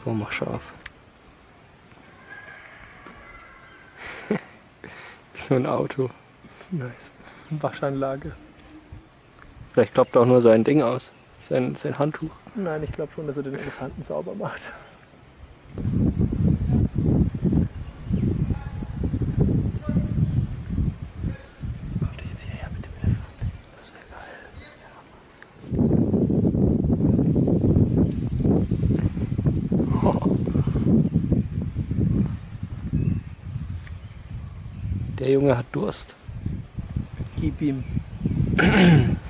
So, mach scharf. So ein Auto. Nice. Waschanlage. Vielleicht klappt auch nur sein Ding aus. Sein Handtuch. Nein, ich glaube schon, dass er den Elefanten sauber macht. Kommt er jetzt hierher mit dem Elefanten? Das wäre geil. Der Junge hat Durst. Gib ihm.